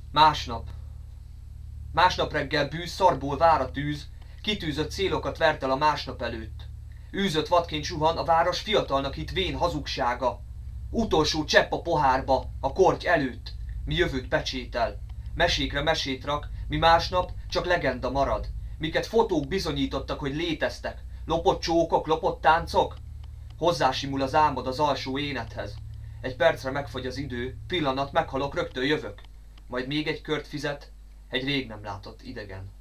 Másnap. Másnap reggel bűz, szarból vár a tűz, kitűzött célokat vert el a másnap előtt. Űzött vadként suhan a város fiatalnak hitt vén hazugsága. Utolsó csepp a pohárba, a korty előtt, mi jövőt pecsétel. Mesékre mesét rak, mi másnap csak legenda marad. Miket fotók bizonyítottak, hogy léteztek. Lopott csókok, lopott táncok. Hozzásimul az álmod az alsó énethez. Egy percre megfogy az idő, pillanat, meghalok, rögtön jövök. Majd még egy kört fizet, egy rég nem látott idegen.